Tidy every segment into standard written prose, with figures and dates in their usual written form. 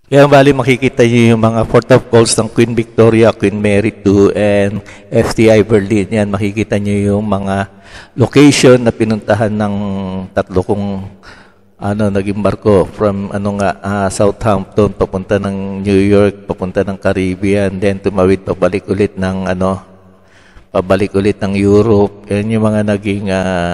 Kaya bali makikita niyo yung mga port of calls ng Queen Victoria, Queen Mary II, and FTI Berlin. Yan, makikita niyo yung mga location na pinuntahan ng tatlo kong naging barko from Southampton papunta ng New York, papunta ng Caribbean, then tumawid pabalik ulit ng Europe. Yan yung mga naging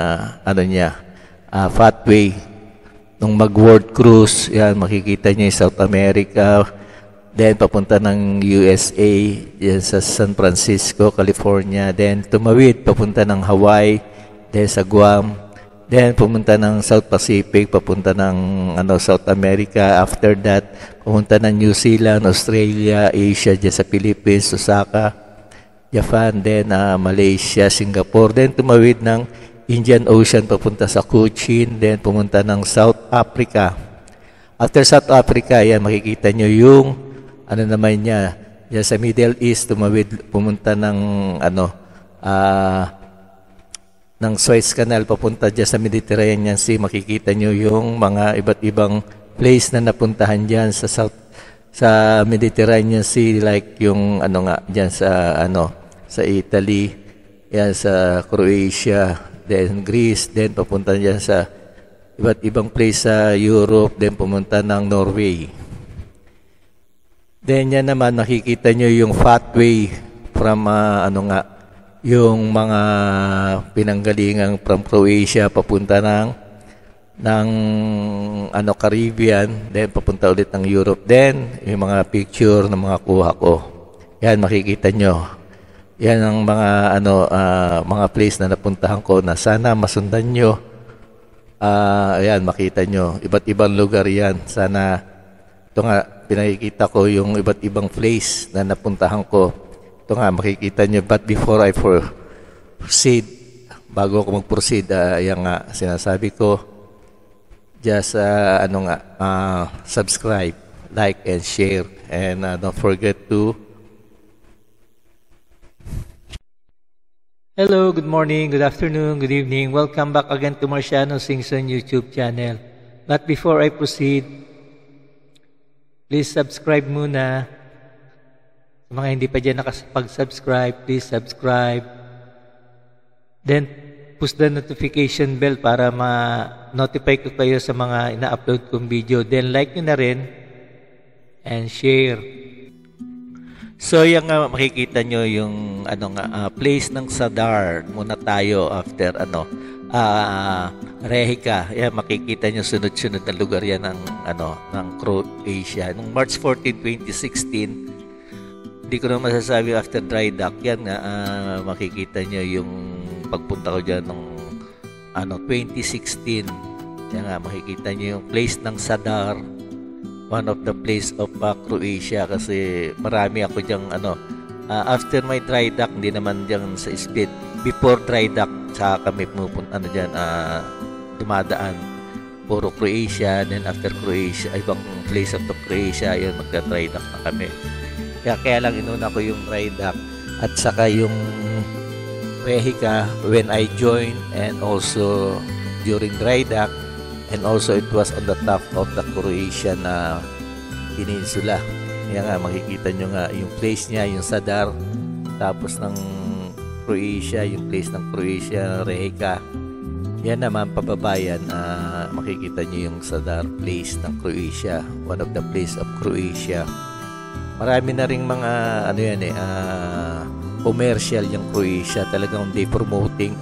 pathway nung mag-world cruise. Yan, makikita niyo yung South America, then papunta ng USA, yan sa San Francisco, California, then tumawid papunta ng Hawaii, then sa Guam, then pumunta ng South Pacific, papunta ng South America. After that, pumunta ng New Zealand, Australia, Asia, dyan sa Philippines, Osaka, Japan, then Malaysia, Singapore, then tumawid ng Indian Ocean papunta sa Cochin, then pumunta ng South Africa. After South Africa, yan, makikita nyo yung naman niya, yan sa Middle East, pumunta ng Suez Canal papunta dyan sa Mediterranean Sea. Makikita nyo yung mga iba't ibang place na napuntahan dyan sa Mediterranean Sea, like yung dyan sa Italy, yan sa Croatia, then Greece, then papunta dyan sa iba't ibang place sa Europe, then pumunta ng Norway. Then yan naman, nakikita nyo yung pathway from yung mga pinanggalingang from Croatia papunta ng Caribbean, then papunta ulit ng Europe. Then yung mga picture ng mga kuha ko, yan makikita nyo. Yan ang mga place na napuntahan ko na sana masundan nyo. Ayan, makita nyo. Iba't ibang lugar yan. Sana, ito nga, pinakikita ko yung iba't ibang place na napuntahan ko. Ito nga, makikita nyo. But before I proceed, bago ako mag-proceed, yan nga, sinasabi ko, just, subscribe, like, and share. And don't forget to Hello, good morning, good afternoon, good evening. Welcome back again to Marciano Singson YouTube channel. But before I proceed, please subscribe muna. Sa mga hindi pa dyan nakapag-subscribe, please subscribe. Then, push the notification bell para ma-notify ko kayo sa mga ina-upload kong video. Then, like nyo na rin and share. So, yung makikita nyo yung place ng Sadar. Muna tayo after Rehika. Yan, makikita nyo sunod-sunod na lugar yan ng Croatia. Nung March 14, 2016, hindi ko na masasabi after dry dock. Yan nga, makikita nyo yung pagpunta ko dyan nung 2016. Yan nga, makikita nyo yung place ng Sadar. One of the place of Croatia, kasi marami ako diyang after my dry dock, hindi naman diyan sa Split. Before dry dock, sa kami pumupunta dumadaan. Puro Croatia, then after Croatia, ibang place of the Croatia, yun, magda-dry dock na kami. Kaya lang inuna ko yung dry dock at saka yung Rehika when I joined, and also during dry dock. And also, it was on the top of the Croatian peninsula. Yan nga, makikita nyo nga yung place niya, yung Sadar. Tapos ng Croatia, yung place ng Croatia, Rehika. Yan naman, pababayan, makikita nyo yung Sadar place ng Croatia. One of the place of Croatia. Marami na ring mga, commercial yung Croatia. Talagang they promoting,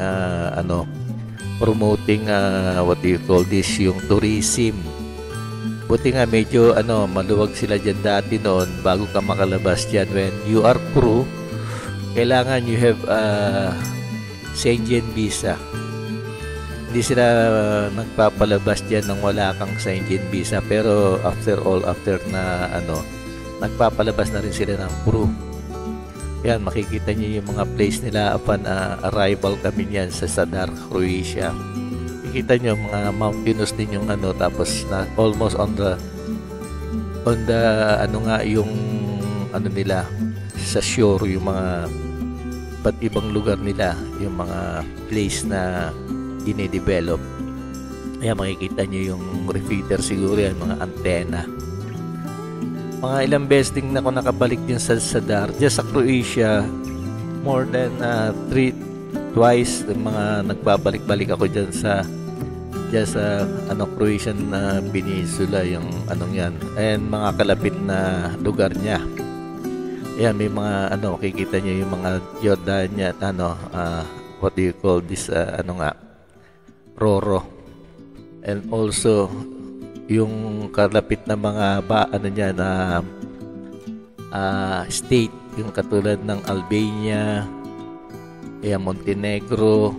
what do you call this, yung tourism. Buti nga medyo maluwag sila dyan dati noon bago ka makalabas dyan. When you are crew, kailangan you have Schengen visa. Hindi sila nagpapalabas dyan nang wala kang Schengen visa, pero after na nagpapalabas na rin sila ng crew. Yan, makikita niyo yung mga place nila upon arrival kami niyan sa Sadar, Croatia. Makikita niyo mga mountainous din yung tapos na almost on the yung nila sa shore, yung mga ba't ibang lugar nila, yung mga place na dine-develop. Ayan, makikita niyo yung repeater siguro yan, mga antena. Mga ilang beses din ako nakabalik din sa Sadar. Just sa Croatia, more than twice mga nagbabalik-balik ako dyan sa Croatian peninsula, yung anong yan, and mga kalapit na lugar niya. Ayan, may mga makikita niyo yung mga Jordania at what do you call this, Roro. And also yung kalapit na mga state, yung katulad ng Albania, Montenegro,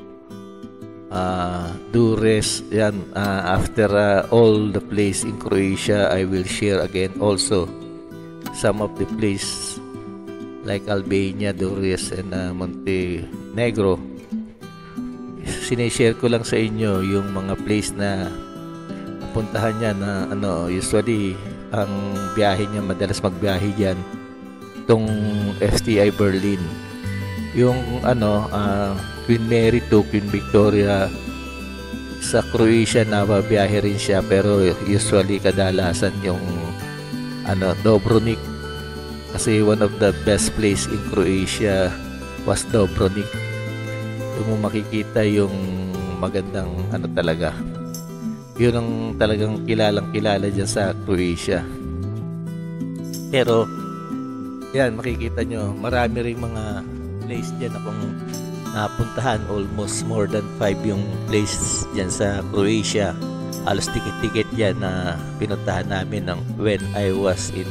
Dures. Yan, after all the place in Croatia, I will share again also some of the place like Albania, Dures, and Montenegro. Sinishare ko lang sa inyo yung mga place na puntahan niya na usually ang biyahe niya, madalas magbiyahe diyan tong FTI Berlin. Yung Queen Mary to Queen Victoria sa Croatia, na biyahe rin siya, pero usually kadalasan yung Dubrovnik, kasi one of the best place in Croatia was Dubrovnik. Doon mo makikita yung magandang talaga, yun ang talagang kilalang kilala dyan sa Croatia. Pero yan, makikita nyo marami ring mga place dyan akong napuntahan, almost more than 5 yung place dyan sa Croatia. Halos tikit-tikit yan na pinuntahan namin when I was in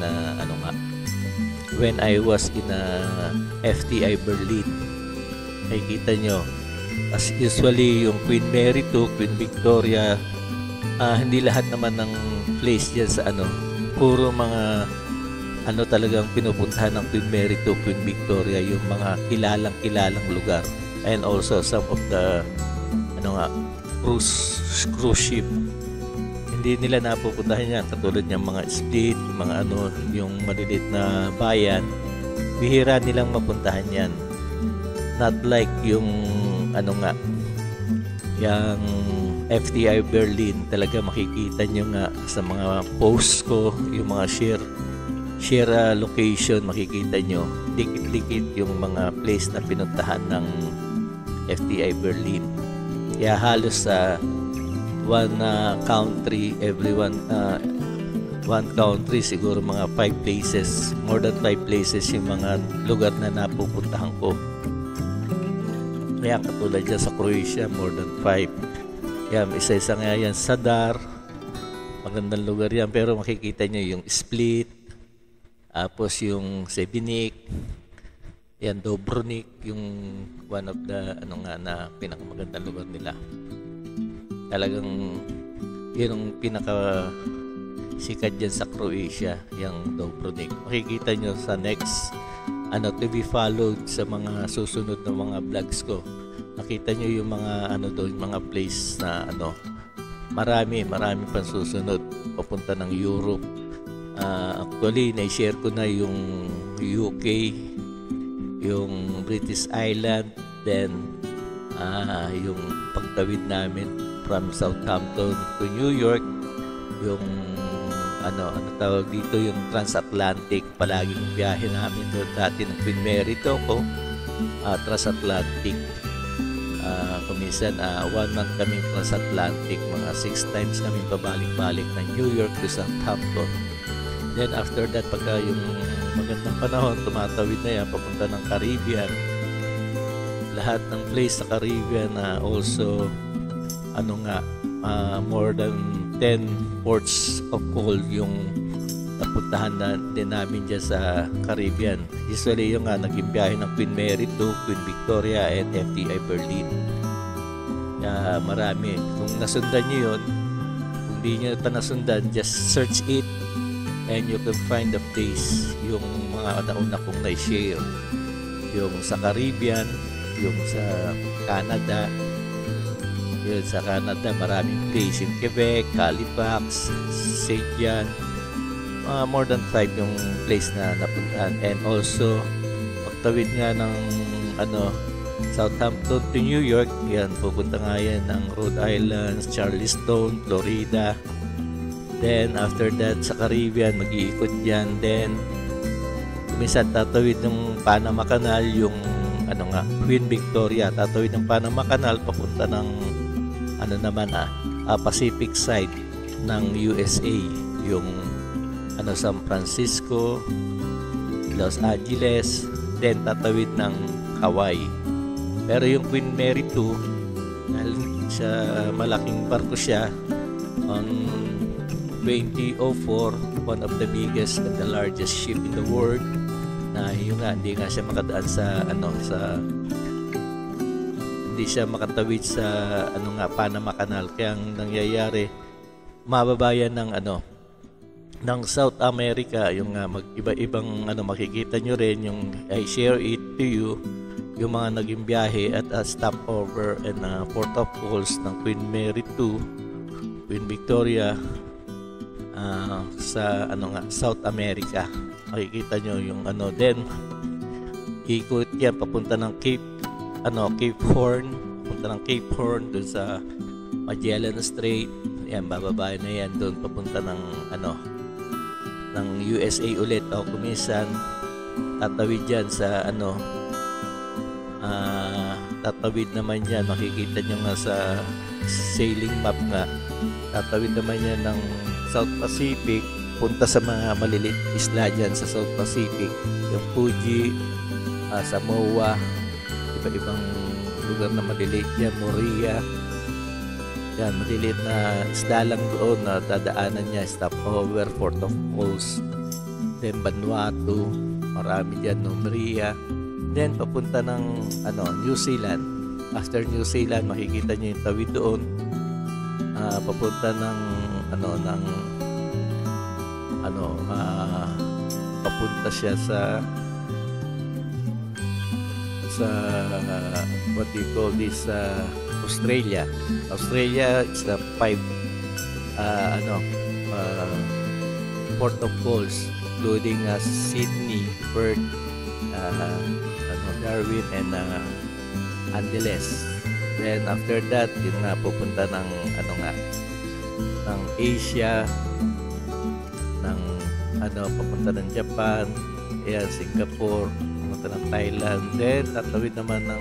FTI Berlin. Makikita nyo, as usually yung Queen Mary to Queen Victoria, hindi lahat naman ng place dyan sa puro mga talagang pinupuntahan ng Queen Mary to Queen Victoria, yung mga kilalang lugar, and also some of the cruise ship. Hindi nila napupuntahan yan, katulad ng mga Split, mga yung maliliit na bayan, bihira nilang mapuntahan yan. Not like yung yung FTI Berlin, talaga makikita nyo nga sa mga posts ko, yung mga share location, makikita nyo dikit-dikit yung mga place na pinuntahan ng FTI Berlin. Kaya halos sa one country, one country, siguro mga 5 places, more than 5 places yung mga lugar na napupuntahan ko. Kaya katulad dyan sa Croatia, more than 5. Yan, isa-isa nga yan, Sadar, magandang lugar yan, pero makikita nyo yung Split, tapos yung Sebenik, yan, Dubrovnik, yung one of the na pinakamagandang lugar nila. Talagang yun ang pinaka sikat dyan sa Croatia, yung Dubrovnik. Makikita nyo sa next to be followed sa mga susunod na mga vlogs ko. Nakita nyo yung mga doon, mga place na marami pang susunod papunta ng Europe. Actually, na-share ko na yung UK, yung British Island, then yung pagtawid namin from Southampton to New York, yung tawag dito, yung transatlantic, palaging biyahe namin doon dati ng Queen Mary to ko, transatlantic. Kuminsan 1 month kaming transatlantic, mga 6 times kami pabalik-balik ng New York to Southampton. Then after that, pagka yung magandang panahon, tumatawid na yan papunta ng Caribbean. Lahat ng place sa Caribbean na also more than 10 ports of call yung napuntahan na din namin dyan sa Caribbean. Usually yung naging biyahe ng Queen Mary to Queen Victoria and FTI Berlin. Kaya marami. Kung nasundan nyo yun, kung di nyo ito nasundan, just search it and you can find the place. Yung mga nauna kong na-share, yung sa Caribbean, yung sa Canada. Yun, sa Canada, maraming place. In Quebec, Halifax, St. John, more than 5 yung place na napuntahan. And also, pagtawid nga ng Southampton to New York, yan, pupunta nga yan ng Rhode Island, Charleston, Florida. Then after that sa Caribbean, mag-iikot yan. Then minsan tatawid ng Panama Canal, yung Queen Victoria, tatawid ng Panama Canal papunta ng Pacific side ng USA, yung San Francisco, Los Angeles, then tatawid ng Hawaii. Pero yung Queen Mary 2, dahil siya malaking barko siya, on 2004, one of the biggest and the largest ship in the world, na hindi nga siya makadaan hindi siya makatawid sa Panama Canal. Kaya ang nangyayari, mababayan ng South America, yung mag-iba-ibang makikita nyo rin, yung I share it to you, yung mga naging biyahe at stopover and port of calls ng Queen Mary 2, Queen Victoria, sa South America. Makikita nyo yung then ikot yan papunta ng Cape Horn, papunta ng Cape Horn doon sa Magellan Strait. Yan, bababa na yan doon papunta ng ng USA ulit, o kumisan tatawid yan sa tatawid naman yan, makikita nyo nga sa sailing map nga, tatawid naman yan ng South Pacific punta sa mga maliliit isla dyan sa South Pacific, yung Fuji, Samoa, iba-ibang lugar na maliliit yan, Moria yan, maliliit na isla lang doon na dadaanan niya, stopover, Port of Calls, then Vanuatu, marami dyan, Moria, then papunta ng New Zealand. After New Zealand, makikita nyo yung tawid doon, papunta ng papunta siya sa what do you call this, Australia. Australia is the 5 port of calls, including Sydney, Perth, Darwin, and Angeles. Then after that, yun nga, pupunta ng ng Asia, ng papunta ng Japan, ayan, Singapore, papunta ng Thailand, then tatawid naman ng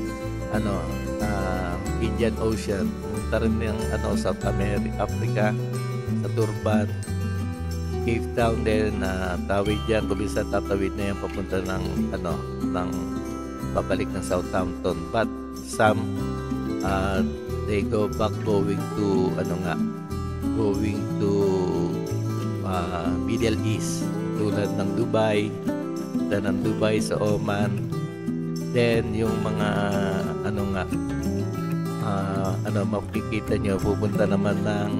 Indian Ocean, pumunta rin ng South Africa, sa Durban, Cape Town, then tawid yan, kumisa tatawid na yan papunta ng babalik ng Southampton, but some they go back going to Middle East, tulad ng Dubai, then ng Dubai sa Oman, then yung mga makikita nyo, pupunta naman ng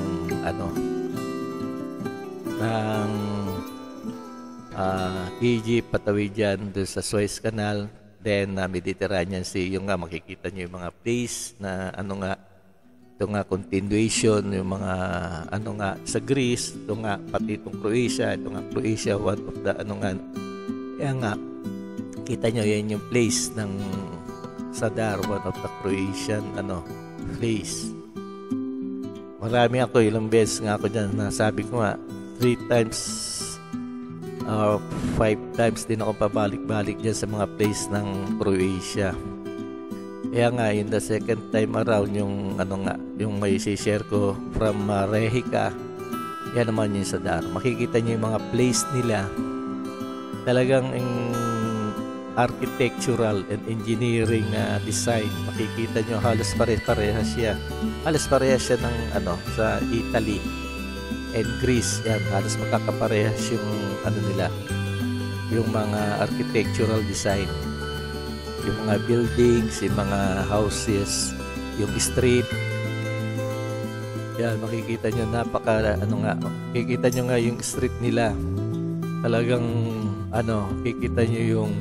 Egypt, patawid dyan doon sa Suez Canal, then Mediterranean Sea, yung nga makikita nyo yung mga place na ito nga continuation, yung mga sa Greece, ito nga pati itong Croatia, one of the kaya nga kita nyo yan yung place ng Sadar, one of the Croatian place. Marami ako, ilang beses nga ako dyan, nasabi ko nga 3 times 5 times din ako pabalik-balik dyan sa mga place ng Croatia. Kaya nga, in the second time around, yung yung may share ko from Rehika, yan naman yung Sadar. Makikita nyo yung mga place nila, talagang architectural and engineering design. Makikita nyo halos pare-parehas siya. Halos parehas siya ng sa Italy and Greece. Yan, halos magkakaparehas yung nila, yung mga architectural design, yung mga buildings, yung mga houses, yung street. Yan, makikita nyo makikita nyo nga yung street nila. Talagang makikita nyo yung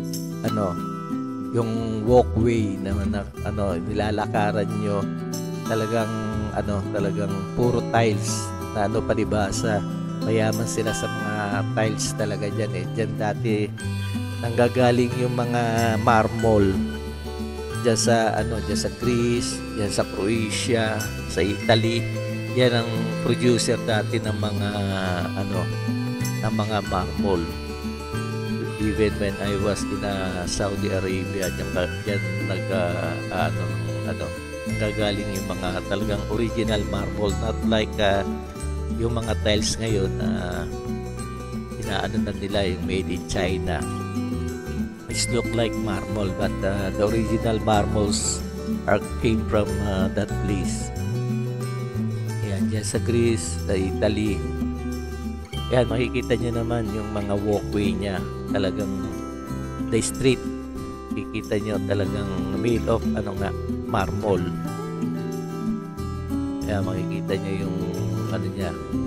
yung walkway na nilalakaran nyo. Talagang puro tiles na palibasa. Mayaman sila sa mga tiles talaga dyan eh. Dyan dati nanggagaling yung mga marmol dyan sa Greece, dyan sa Croatia, sa Italy. Yan ang producer dati ng mga ano, ng mga marble. Even when I was in Saudi Arabia, diyan nag ano, gagaling yung mga talagang original marble, not like yung mga tiles ngayon na inaano na nila yung made in China. It look like marble, but the original marbles came from that place. Yan, dyan sa Greece, sa Italy. Yan, makikita nyo naman yung mga walkway niya. Talagang the street, makikita nyo talagang made of ano nga, marble. Yan, makikita nyo yung ano niya.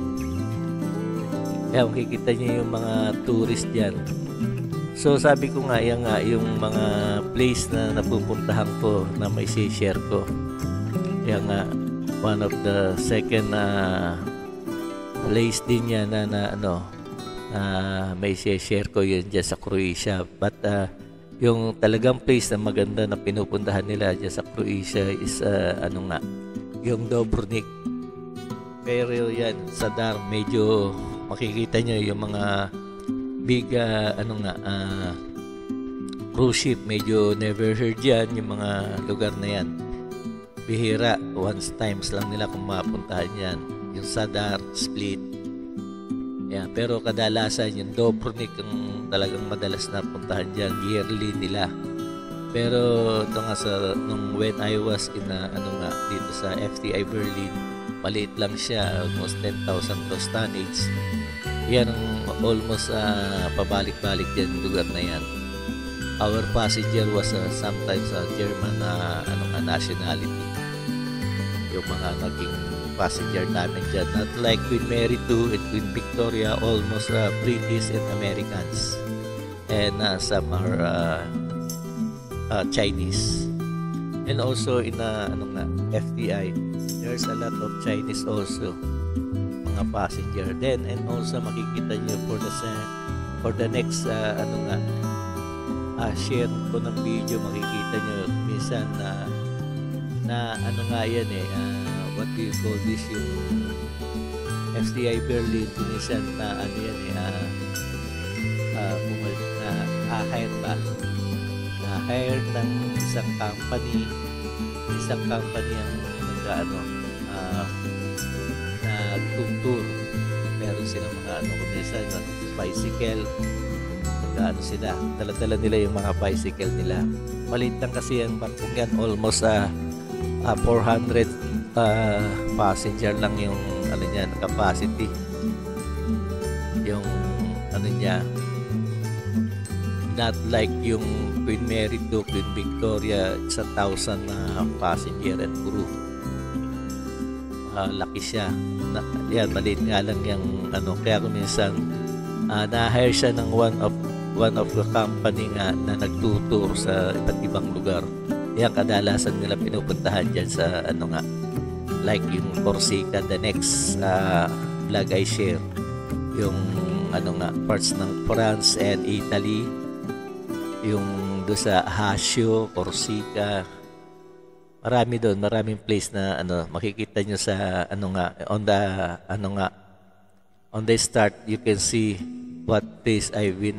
Yan, makikita nyo yung mga tourist dyan. So sabi ko nga, yan nga, yung mga place na napupuntahan ko na may share ko. Yan nga, one of the second place din yan na ano, may share ko yun dyan sa Croatia. But yung talagang place na maganda na pinupuntahan nila dyan sa Croatia is ano nga, yung Dubrovnik. Pero yan, sa Dar, medyo makikita nyo yung mga big ano nga, cruise ship. Medyo never heard yan yung mga lugar na yan. Bihira, once times lang nila kung mapuntahan yan. Yung Sadar, Split. Yeah, pero kadalasan yung Dubrovnik ang talagang madalas na puntahan dyan. Yearly nila. Pero ito nga nung when I was in ano nga, dito sa FTI Berlin, maliit lang siya, almost 10,000 gross tonnage. Yan ang almost pabalik-balik dyan yung lugar na yan. Our passenger was sometimes German ano nga, nationality. Yung mga naging passenger namin dyan, not like Queen Mary II and Queen Victoria, almost British and Americans, and some are Chinese. And also in ano nga, FTI, there's a lot of Chinese also, mga passenger then. And also makikita nyo for the next ano nga, share ko ng video, makikita nyo minsan na ano nga yan what do you call this, yung FTI Berlin, minsan na ano yan na-hire ng isang company ang nag-ano, nag-tour. Meron silang mga ano, kumisa, bicycle, nag-ano sila, dala-dala nila yung mga bicycle nila. Maliit lang kasi yung barkong yan, almost 400 passenger lang yung ano niya, capacity. Yung ano niya, not like yung Queen Mary II, Queen Victoria, it's 1,000 passenger and crew. Laki siya. Yan, maliit nga lang yung ano, kaya kung minsan na-hire siya ng one of the company nga na nagtutour sa iba't ibang lugar. Yan, kadalasan nila pinupuntahan dyan sa ano nga, like yung Corsica. The next vlog I share yung ano nga, parts ng France and Italy, yung doon sa Hasio, Corsica. Marami doon, maraming place na ano, makikita nyo sa ano nga, on the start you can see what place I've been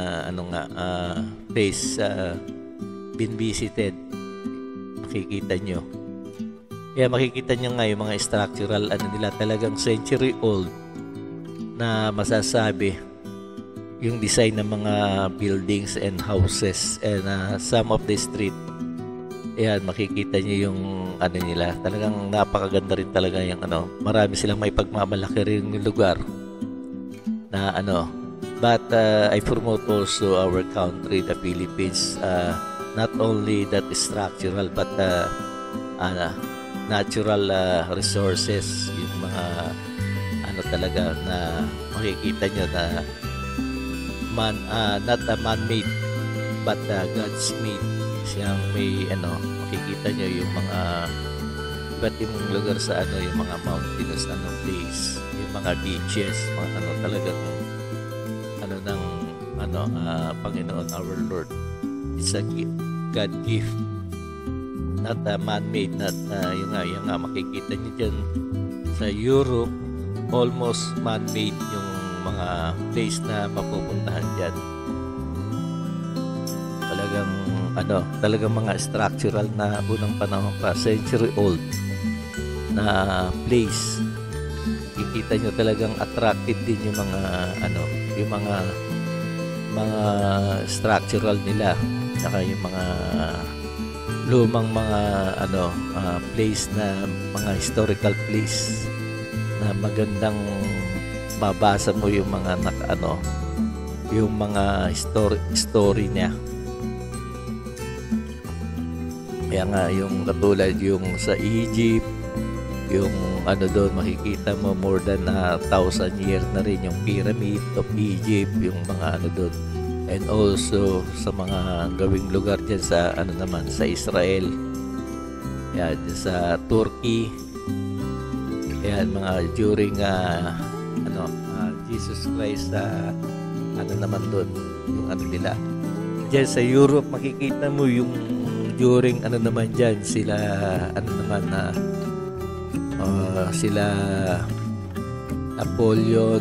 place been visited. Makikita nyo. Kaya makikita nyo nga yung mga structural ano nila, talagang century old na masasabi yung design ng mga buildings and houses and some of the street. Ayan, makikita nyo yung ano nila, talagang napakaganda rin talaga yung ano, marami silang may pagmamalaki rin yung lugar na ano. But I promote also our country, the Philippines, not only that structural but natural resources, yung mga ano talaga na makikita nyo na not a man-made but God's made. Siyang may ano, makikita nyo yung mga iba't ibang lugar sa ano, yung mga mountainous ano place, yung mga beaches, mga ano talagang ano ng ano Panginoon our Lord. It's a gift, God gift, not a man-made, not yung nga makikita nyo dyan Sa Europe, almost man-made yung mga place na mapupuntahan dyan. Talagang mga structural na unang panahon pa, century old na place. Kikita nyo talagang attractive din yung mga yung mga structural nila, saka yung mga lumang mga place na mga historical place na magandang mabasa mo yung mga yung mga story niya. Kaya nga yung katulad yung sa Egypt, yung doon makikita mo more than 1,000 years na rin yung Pyramid of Egypt, yung mga doon. And also sa mga gawing lugar dyan sa naman sa Israel, yan, sa Turkey, yan, mga during Jesus Christ naman doon yung nila. Dyan sa Europe makikita mo yung during naman dyan sila sila Napoleon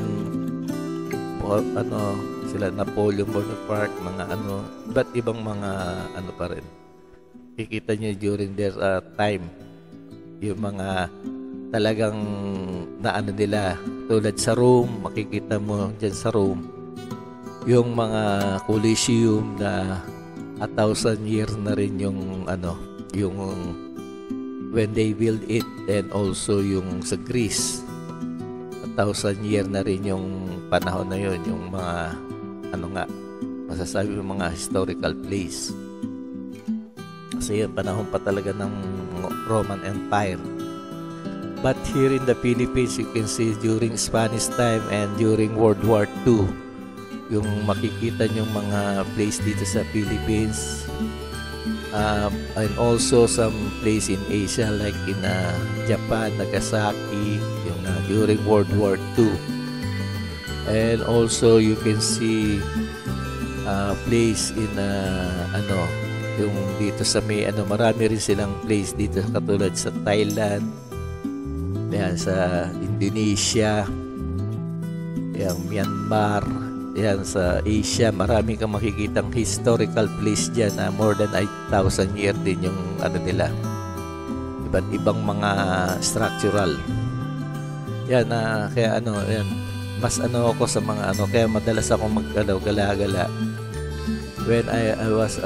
sila Napoleon Bonaparte, mga iba't ibang mga pa rin. Kikita nyo during their time yung mga talagang nila, tulad sa Rome, makikita mo dyan sa Rome yung mga Colosseum na 1,000 years na rin yung yung when they build it, and also yung sa Greece 1,000 years na rin yung panahon na yun, yung mga masasabi yung mga historical place, kasi yung panahon pa talaga ng Roman Empire. But here in the Philippines, you can see during Spanish time and during World War II, yung makikita yung mga place dito sa Philippines, and also some place in Asia like in Japan, Nagasaki, yung during World War II. And also you can see place in yung dito sa may marami rin silang place dito, katulad sa Thailand, yan, sa Indonesia, yung Myanmar, yan, sa Asia. Marami kang makikitang historical place dyan na more than 8,000 years din yung nila, iba't ibang mga structural yan. Kaya yan, mas ako sa mga kaya madalas ako gala-gala when I was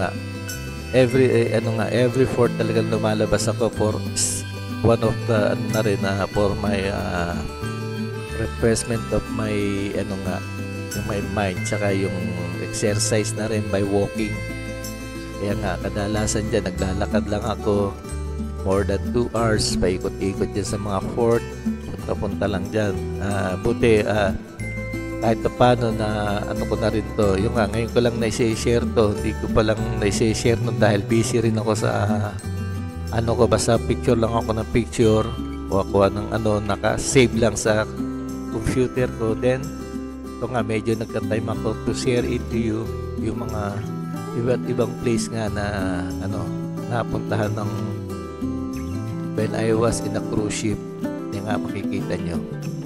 every fourth talagang lumalabas ako for one of the for my refreshment of my yung my mind, tsaka yung exercise na rin by walking. Kaya nga kadalasan dyan naglalakad lang ako more than 2 hours, paikot-ikot dyan sa mga fort, punta-punta lang dyan. Buti kahit paano na ko na rin to, yung ngayon ko lang na-share to, hindi ko pa lang na-share no dahil busy rin ako sa basta picture lang ako ng picture, o ako ng naka-save lang sa computer ko. Then ito nga, medyo nagka-time ako to share it to you, yung mga iba't ibang place nga na napuntahan ng when I was in a cruise ship. Yung nga makikita nyo.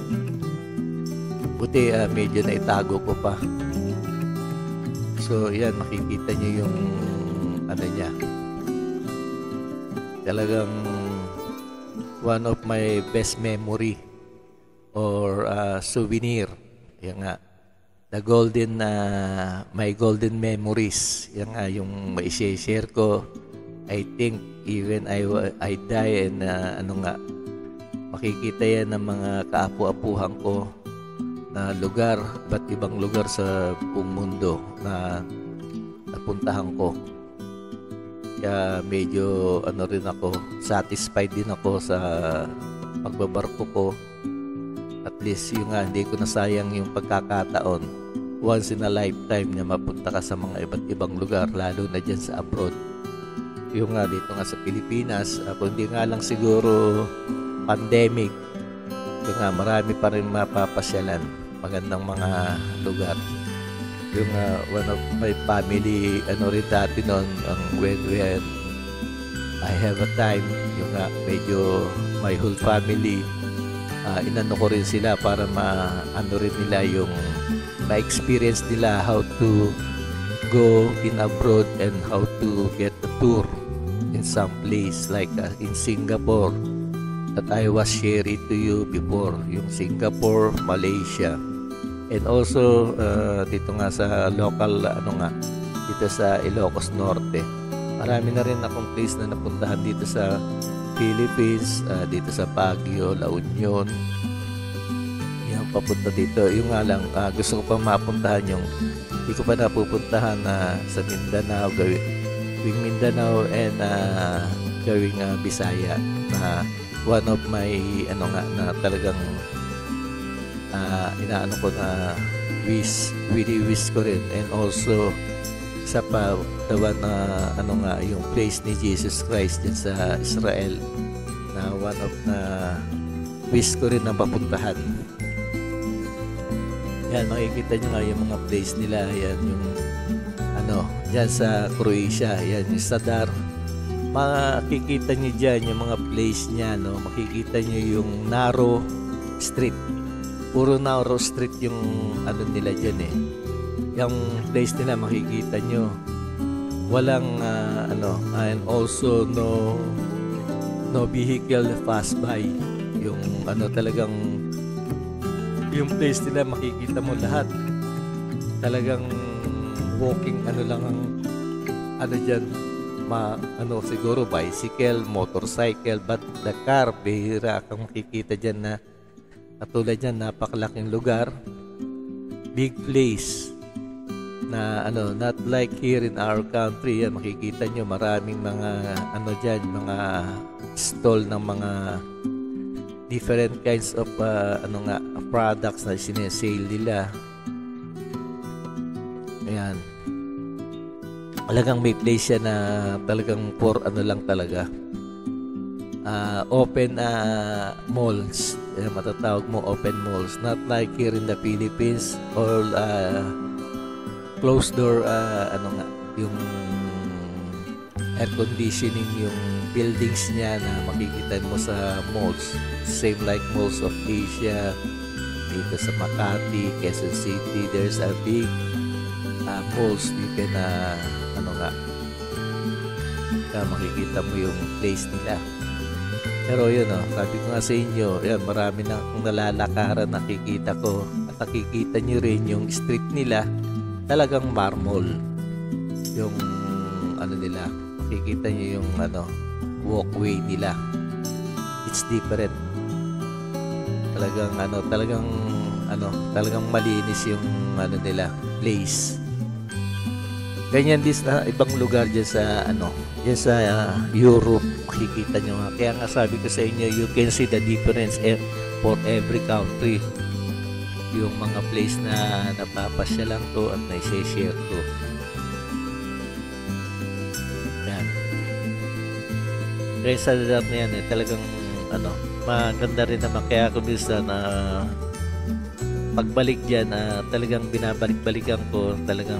Buti medyo naitago ko pa. So yan, makikita nyo yung niya. Talagang one of my best memory or souvenir. Yan nga, my golden memories. Yan nga yung mai-share ko. I think even I die and makikita yan ng mga kaapu-apuhan ko na lugar, ba't ibang lugar sa buong mundo na napuntahan ko. Kaya medyo rin ako, satisfied din ako sa pagbabarko ko. At least yung hindi ko nasayang yung pagkakataon once in a lifetime na mapunta ka sa mga iba't ibang lugar, lalo na dyan sa abroad. Yung dito nga sa Pilipinas, kundi nga lang siguro pandemic, yung marami pa rin mapapasyalan, magandang mga lugar. Yung one of my family, rin dati noon, when I have a time, yung medyo my whole family inano ko rin sila para ano rin nila yung ma-experience nila how to go in abroad and how to get a tour in some place like in Singapore that I was sharing to you before, yung Singapore, Malaysia, and also dito nga sa local dito sa Ilocos Norte. Marami na rin akong place na napuntahan dito sa Philippines, dito sa Baguio, La Union, yung papunta dito. Yung nga lang, gusto ko pa mapuntahan yung hindi ko pa napupuntahan sa Mindanao, gawing Mindanao and gawing Bisaya na one of my na talagang inaano ko na really wish ko rin. And also sa pa the one yung place ni Jesus Christ din sa Israel na one of na wish ko rin na papuntahan. Yan, makikita nyo nga yung mga place nila. Yan yung dyan sa Croatia, yan yung Sadar. Makikita nyo dyan yung mga place niya, no? Makikita nyo yung narrow street. Puro narrow street yung nila dyan eh. Yung place nila makikita nyo. Walang and also no vehicle pass by. Yung talagang yung place nila makikita mo lahat. Talagang walking lang ang dyan. Siguro bicycle, motorcycle, but the car, bihira kang makikita dyan na katulad dyan, napakalaking lugar, big place na not like here in our country. Yan, makikita nyo maraming mga dyan, mga stall ng mga different kinds of products na sinesale nila. Ayan. Talagang may place siya na talagang for lang talaga. Open malls. Matatawag mo open malls. Not like here in the Philippines, all closed door, yung air conditioning, yung buildings niya na makikita mo sa malls. Same like malls of Asia. Dito sa Makati, Quezon City, there's a big malls. You can makikita mo yung place nila. Pero yun sabi ko nga sa inyo, yan, marami na akong nalalakaran, nakikita ko at nakikita nyo rin yung street nila, talagang marmol yung nila, makikita nyo yung walkway nila. It's different. Talagang malinis yung nila place. Ganyan din sa ibang lugar dyan sa dyan sa Europe, makikita nyo nga. Kaya nga sabi ko sa inyo, you can see the difference for every country. Yung mga place na napapasya lang to at na-share to. Yan. Kaya sa lugar na yan talagang maganda rin naman. Kaya ako minsan pagbalik dyan, talagang binabalik-balikan ko, talagang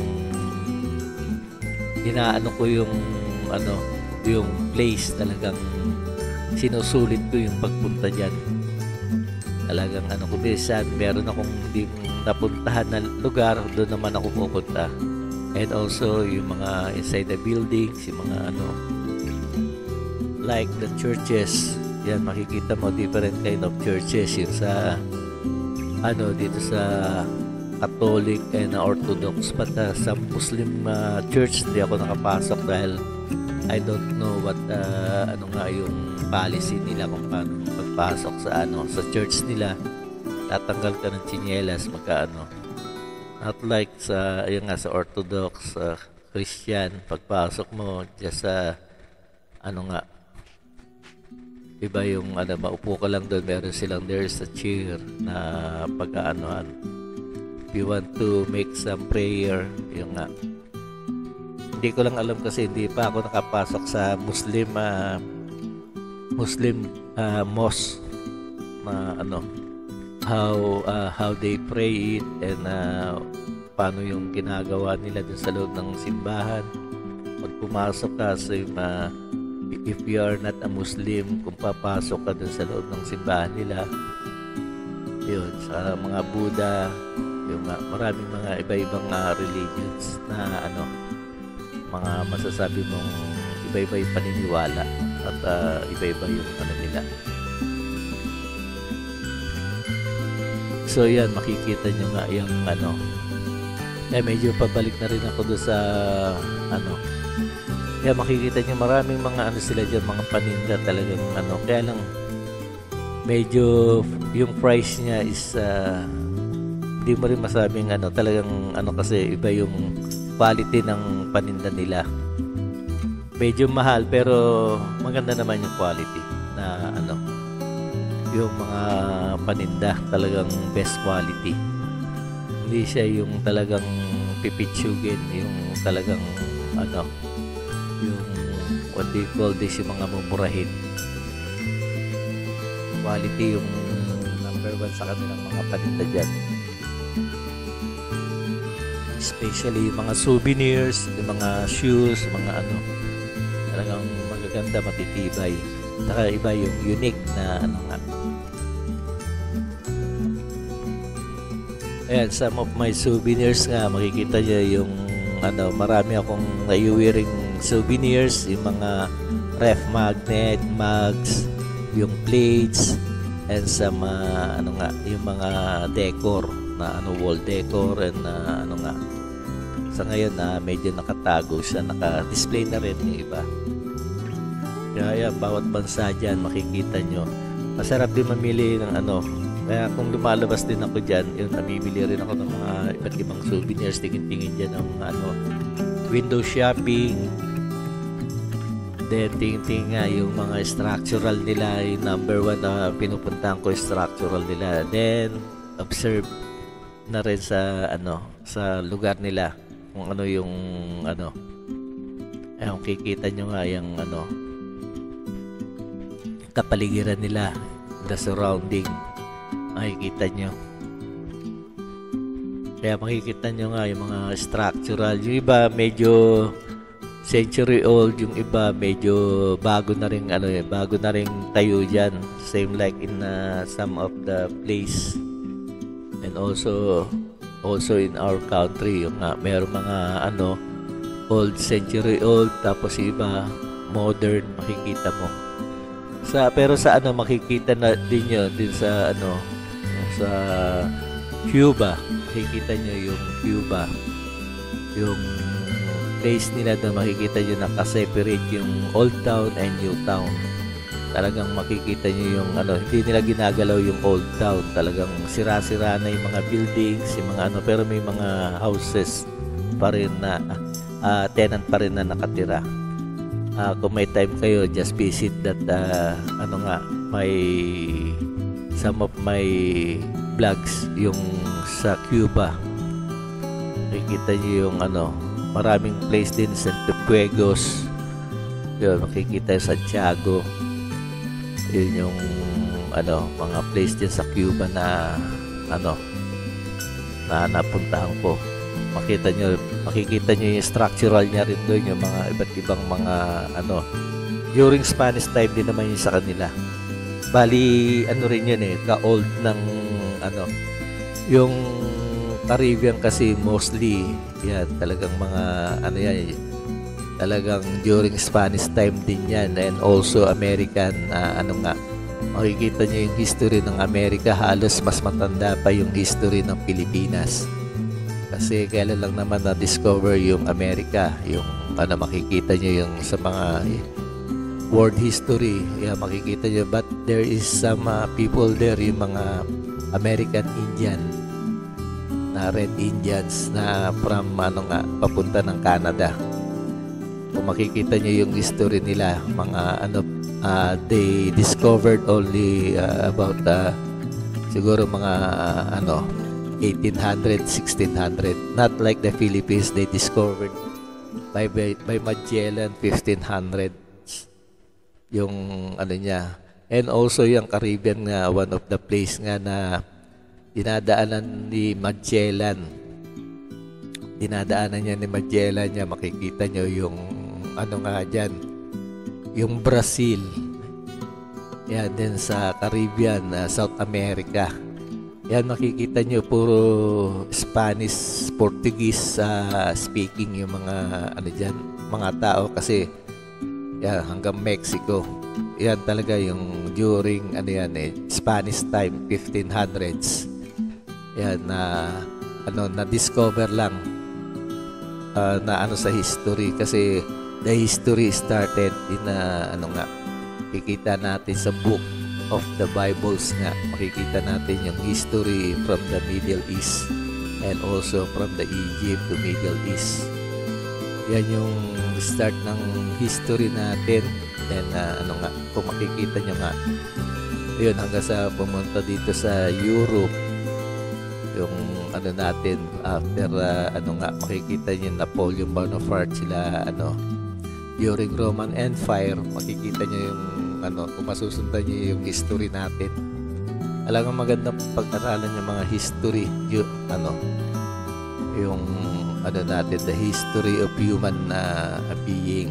inaano ko yung yung place, talagang sinusulit ko yung pagpunta dyan. Talagang ko minsan, meron akong hindi napuntahan na lugar, doon naman ako pupunta. And also yung mga inside the buildings, yung mga like the churches, yan, makikita mo different kind of churches. Yung sa dito sa Catholic and Orthodox, but sa Muslim church hindi ako nakapasok dahil I don't know what yung policy nila kung paano pagpasok sa sa church nila. Tatanggal ka ng tsinelas not like sa sa Orthodox Christian, pagpasok mo just sa iba yung maupo ka lang doon, meron silang there's a chair na pag-aanoan. If you want to make some prayer, yung hindi ko lang alam kasi hindi pa ako nakapasok sa Muslim mosque na how they pray it and paano yung ginagawa nila dun sa loob ng simbahan. Pag pumasok ka sa if you are not a Muslim, kung papasok ka dun sa loob ng simbahan nila, Yun, sa mga Buddha, yung maraming mga iba-ibang religions na ano, mga masasabi mong iba-iba yung paniniwala at iba-iba yung ano nila. So yan, makikita nyo nga yung ano, medyo pabalik na rin ako doon sa ano, kaya makikita nyo maraming mga ano sila dyan, mga paninda talagang ano, kaya lang medyo yung price niya is hindi mo rin masabing ano, talagang ano, kasi iba yung quality ng paninda nila. Medyo mahal pero maganda naman yung quality na ano, yung mga paninda talagang best quality. Hindi siya yung talagang pipitsugin, yung talagang ano, yung what do you call this, yung mga mumurahin. Quality yung number one sa kanilang mga paninda dyan. Especially yung mga souvenirs, yung mga shoes, mga ano, talagang magaganda, matitibay. Saka iba yung unique na ano nga. Ayan, some of my souvenirs nga, makikita nyo yung ano, marami akong naiuwiring souvenirs, yung mga ref magnet, mugs, yung plates, and some ano nga, yung mga decor na ano, wall decor, and ano nga, sa ngayon medyo nakatago siya, naka-display na rin yung iba. Kaya bawat bansa dyan makikita nyo, masarap din mamili ng ano. Kaya kung lumalabas din ako dyan, yun, namimili rin ako ng mga iba't ibang souvenirs, tingin-tingin dyan ng ano, window shopping. Then tingin-tingin nga yung mga structural nila, yung number one na pinupuntahan ko, structural nila. Then observe na rin sa ano, sa lugar nila kung ano yung ano, kung kikita nyo nga yung ano, kapaligiran nila, the surrounding, makikita nyo. Kaya makikita nyo nga yung mga structural, yung iba medyo century old, yung iba medyo bago na rin ano, bago na rin tayo dyan, same like in some of the place. And also in our country, yung mayroong mga ano, old, century old, tapos iba modern, makikita mo. Pero sa ano, makikita na din yun din sa ano, sa Cuba, makikita nyo yung Cuba, yung place nila doon, makikita nyo nakaseparate yung old town and new town. Talagang makikita nyo yung ano, hindi nila ginagalaw yung old town, talagang sira-sira na yung mga buildings, yung mga ano, pero may mga houses pa rin na tenant pa rin na nakatira. Kung may time kayo, just visit that ano nga, some of my vlogs yung sa Cuba. Makikita nyo yung ano, maraming place din sa Cienfuegos, yun, makikita yung Santiago, yun yung ano, mga place din sa Cuba na ano, na napuntahan ko. Makikita nyo yung structural niya rin doon, yung mga iba't ibang mga ano, during Spanish time din naman yun sa kanila. Bali ano rin yun ka-old ng ano, yung Caribbean kasi mostly yan, talagang mga ano yan, talagang during Spanish time din yan, and also American ano nga, makikita nyo yung history ng Amerika, halos mas matanda pa yung history ng Pilipinas. Kasi kailan lang naman na-discover yung Amerika, yung ano, makikita nyo yung sa mga world history, makikita nyo, but there is some people there, yung mga American Indian, na Red Indians na from ano nga, papunta ng Canada. Kung makikita nyo yung history nila, mga ano, they discovered only about siguro mga ano, 1800, 1600. Not like the Philippines, they discovered by Magellan 1500 yung ano niya. And also yung Caribbean nga, one of the place nga na dinadaanan ni Magellan. Dinadaanan niya ni Magellan niya, makikita nyo yung ano nga dyan, yung Brazil. Yan din sa Caribbean, South America. Yan, makikita nyo puro Spanish, Portuguese speaking yung mga ano dyan, mga tao kasi yan, hanggang Mexico. Yan talaga yung during ano yan Spanish time, 1500s. Yan na ano na discover lang na ano sa history kasi the history started in ano nga kikita natin sa book of the Bibles nga, makikita natin yung history from the Middle East and also from the Egypt to Middle East. Yan yung start ng history natin. And ano nga, kung makikita nyo nga, yun hanggang sa pumunta dito sa Europe, yung ano natin, after ano nga, makikita nyo Napoleon Bonaparte sila, ano, during Roman Empire, makikita nyo yung ano, kung masusundan nyo yung history natin. Alam nga magandang pag-aralan yung mga history, yung ano, yung ano natin, the history of human being.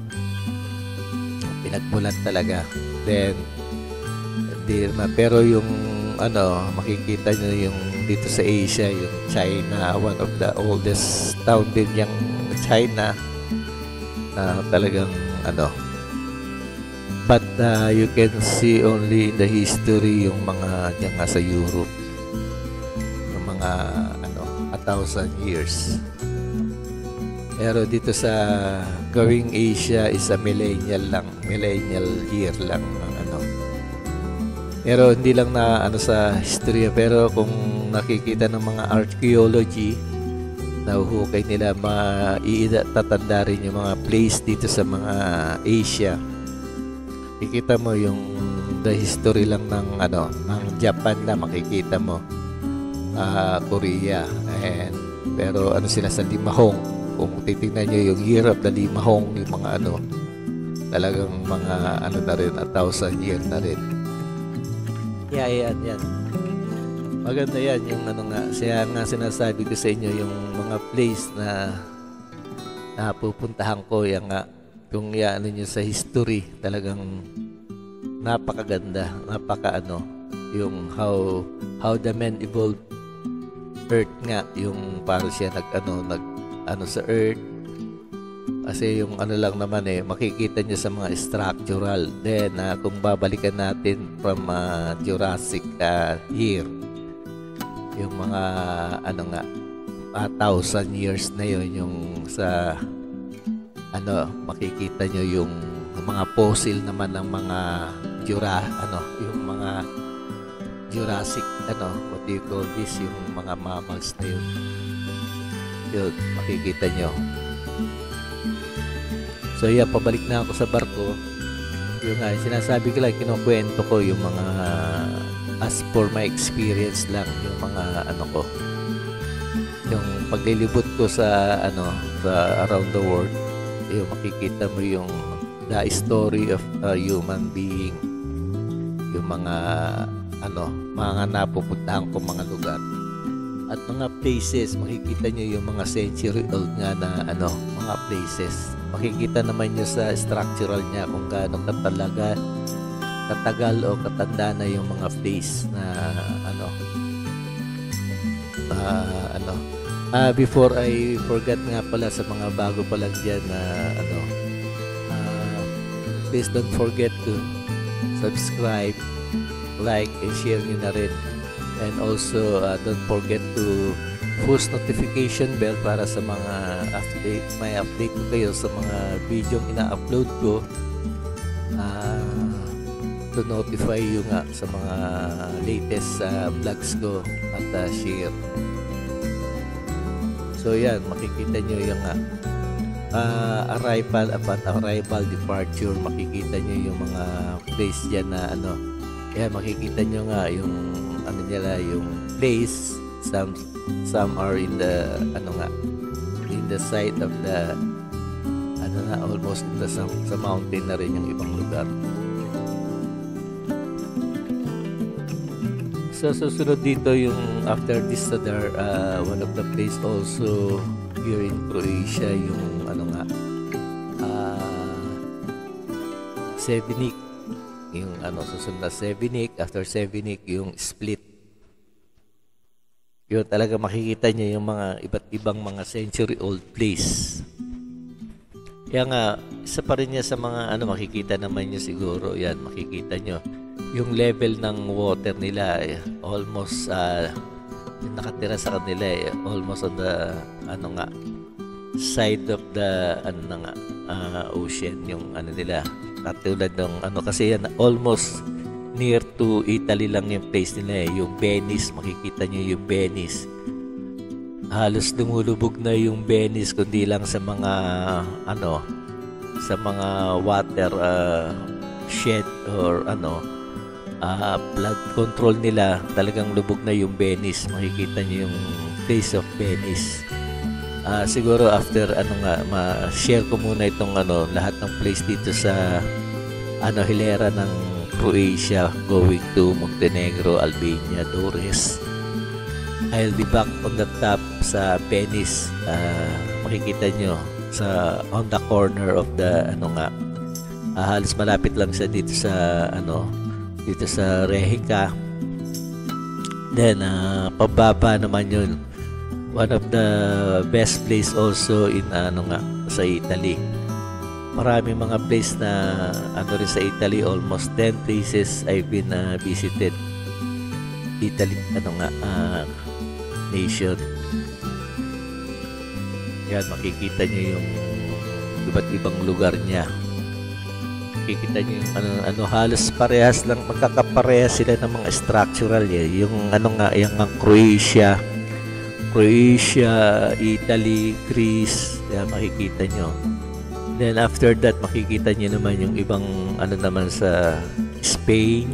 Pinagmulan talaga. Then, pero yung ano, makikita nyo yung dito sa Asia, yung China, one of the oldest town din yung China, na talagang ano, but you can see only in the history yung mga diyan nga sa Europe, yung mga ano 1,000 years. Pero dito sa gawing Asia is a millennial year lang ang ano. Pero hindi lang na ano sa history, pero kung nakikita ng mga archaeology, nahuhukay nila tatanda rin yung mga place dito sa mga Asia. Makikita mo yung the history lang ng ano ng Japan na makikita mo, Korea, and pero ano sila sa Limahong, kung titingnan nyo yung year of the Limahong, yung mga ano talagang mga ano na rin 1,000 year na rin. Yan maganda yan yung ano nga, siya nga sinasabi ko sa inyo yung mga place na napupuntahan ko, yan nga kung ano nyo sa history, talagang napakaganda, napaka yung how the man evolved earth nga, yung para siya nag sa earth, kasi yung ano lang naman makikita nyo sa mga structural. Then kung babalikan natin from Jurassic year, yung mga ano nga 1,000 years na yun, yung sa makikita nyo yung mga fossil naman ng mga yung mga Jurassic what do you call this, yung mga mammals na yun makikita nyo. So pabalik na ako sa barko. Yung sinasabi ko lang, kinukwento ko yung mga as for my experience lang, yung mga ko, yung paglilibot ko sa around the world. Yung makikita mo yung the story of a human being, yung mga mga napupuntahan ko mga lugar at mga places. Makikita nyo yung mga century old nga na mga places. Makikita naman nyo sa structural niya kung gaano katagal o katanda na yung mga place na before I forget nga pala sa mga bago pa lang dyan na please don't forget to subscribe, like, and share nyo na rin. And also don't forget to push notification bell para sa mga may update ko kayo sa mga video ina-upload ko, to notify you nga sa mga latest vlogs ko at share. So yan, makikita nyo yung arrival, departure. Makikita nyo yung mga place dyan na yan, makikita nyo nga yung nila, yung place. Some are in the in the side of the almost in the sa mountain na rin yung ibang lugar. So susunod dito yung after this Sadar, one of the place also here in Croatia, yung Sevinik, yung susunod na Sevinik. After Sevinik yung Split. Yun talaga makikita niyo yung mga iba't ibang mga century-old place. Kaya nga, isa pa rin niya sa mga makikita naman niyo siguro, yan, makikita niyo. Yung level ng water nila, almost, yung nakatira sa kanila, almost on the, side of the, ocean, yung nila. Katulad ng, kasi yan, almost near to Italy lang yung place nila, yung Venice, makikita niyo yung Venice. Halos lumulubog na yung Venice kundi lang sa mga sa mga water shed or flood control nila, talagang lubog na yung Venice. Makikita niyo yung face of Venice. Siguro after ma-share ko muna itong lahat ng place dito sa hilera ng Croatia going to Montenegro, Albania, Durrës. I'll be back on the top sa Venice. Makikita nyo sa on the corner of the halos malapit lang siya dito sa dito sa Rehica. Then pababa naman yun, one of the best place also in sa Italy. Marami mga place na rin sa Italy, almost 10 places I've been visited. Italy nation. Yan, makikita nyo yung iba't ibang lugar niya. Makikita nyo yung halos parehas lang, magkakaparehas sila ng mga structural yung yung Croatia, Italy, Greece. Yan, makikita nyo. Then after that, makikita nyo naman yung ibang naman sa Spain.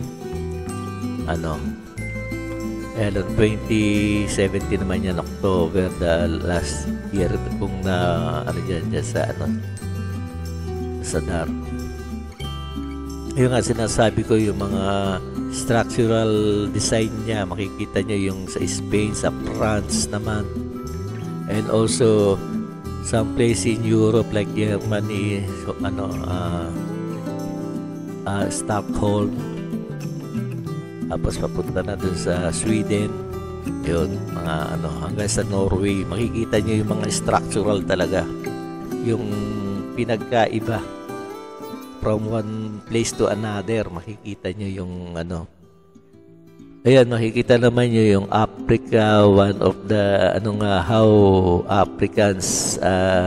Ayan, 2017 naman yan, October, the last year kung dyan sa sa Dar. Yung nga sinasabi ko, yung mga structural design niya, makikita nyo yung sa Spain, sa France naman, and also some place in Europe like Germany, Stockholm. Tapos papunta na dun sa Sweden, yun, mga hanggang sa Norway. Makikita nyo yung mga structural talaga, yung pinagkaiba from one place to another. Makikita nyo yung ayan, makikita naman nyo yung Africa, one of the how Africans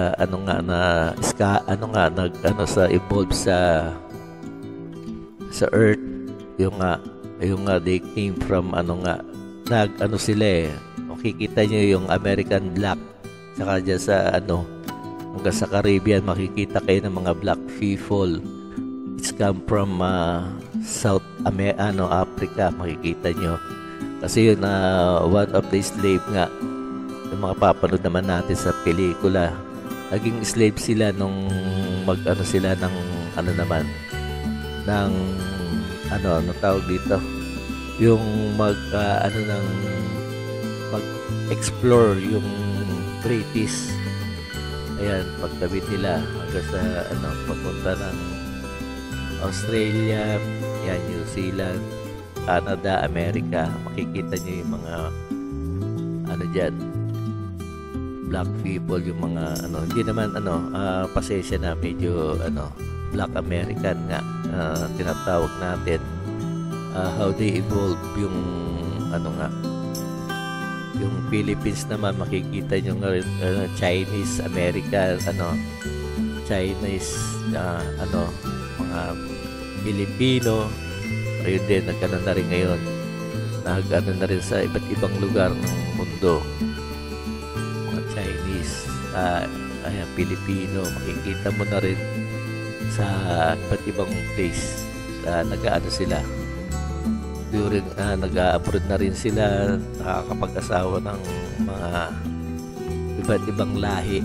sa evolve sa earth, yung they came from sila makikita nyo yung American black, saka dyan sa hanggang sa Caribbean makikita kayo ng mga black people. It's come from South Africa, makikita nyo kasi yun one of the slave nga, yung mga papanood naman natin sa pelikula, naging slave sila nung sila ng naman ng tawag dito, yung mag-explore yung British. Ayan, pagtabi nila hanggang sa papunta ng Australia, yan, New Zealand, Canada, America. Makikita nyo yung mga dyan, black people, yung mga hindi naman pasensya na, medyo Black American nga tinatawag natin, how they evolve yung yung Philippines naman, makikita nyo nga rin Chinese American, Chinese mga Filipino, ayun din, nagkaroon na rin ngayon, na rin sa iba't ibang lugar ng mundo, mga Chinese, ayan, Filipino, makikita mo na rin sa iba't ibang place. Sila during nag-abroad na rin sila, nakakapag-asawa ng mga iba't ibang lahi.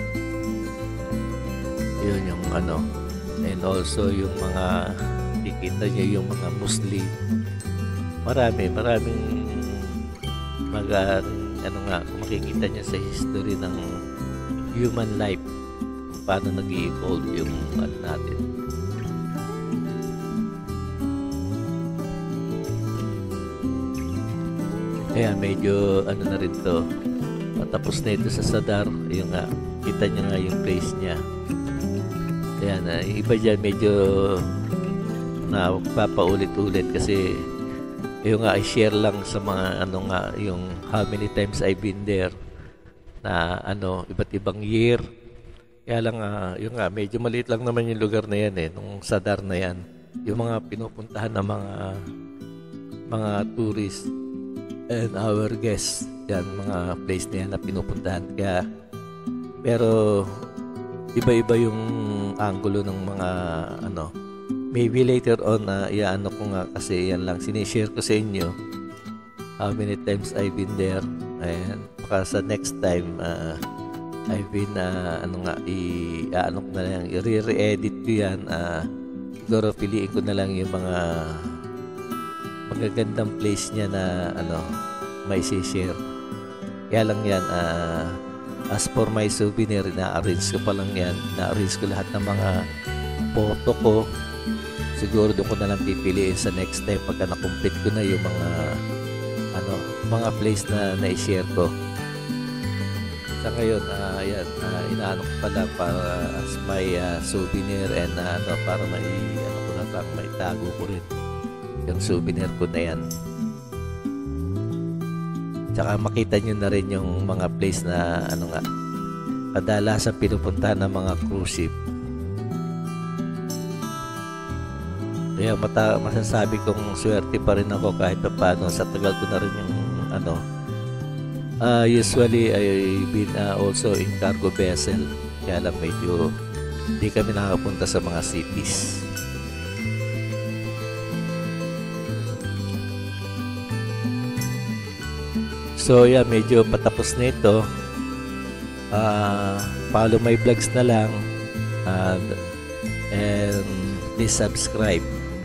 Yun yung and also yung mga nakikita nyo yung mga Muslim, maraming kung makikita nyo sa history ng human life, paano nag-i-evolve yung natin. Ayan, medyo ano na rin to. Tapos na ito sa Sadar. Yung nga, kita nyo nga yung place niya. Ayan, iba dyan medyo na papaulit-ulit kasi yung nga i-share lang sa mga ano nga yung how many times I've been there na ano iba't ibang year. Kaya lang yung nga medyo maliit lang naman yung lugar na yan nung Sadar na yan. Yung mga pinupuntahan ng mga tourists and our guests, yan mga place na yan na pinupuntahan. Kaya pero iba-iba yung angulo ng mga ano. Maybe later on iaano ko nga kasi yan lang sinishare ko sa inyo how many times I've been there, and baka sa next time I've been ano nga ano ko na lang i-re-edit ko yan, siguro piliin ko na lang yung mga magagandang place niya na ano may share. Kaya lang yan as for my souvenir, na-arrange ko pa lang yan, na-arrange ko lahat ng mga photo ko. Siguro doon ko na lang pipiliin sa next time pagka na-complete ko na yung mga ano, mga place na na-share ko. Sa ngayon, yan, inaano ko pa lang para as my souvenir and ano, para may ano ko lang, may tago ko rin yung souvenir ko na yan. Tsaka makita nyo na rin yung mga place na ano nga, kadalasan pinupuntahan ng mga cruise ship. Kaya masasabi kong swerte pa rin ako kahit paano sa tagal ko na rin yung ano. Usually I've been also in cargo vessel. Kaya lang medyo hindi kami nakakapunta sa mga cities. So yeah, medyo patapos na ito. Follow my vlogs na lang, and please subscribe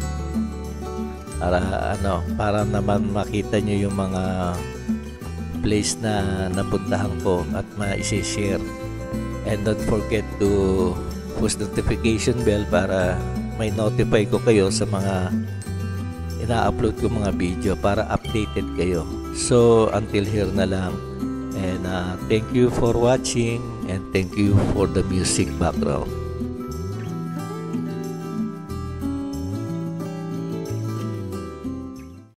para naman makita nyo yung mga place na napuntahan ko at ma-share. And don't forget to push notification bell para may notify ko kayo sa mga ina-upload ko mga video para updated kayo. So until here na lang, and thank you for watching, and thank you for the music background.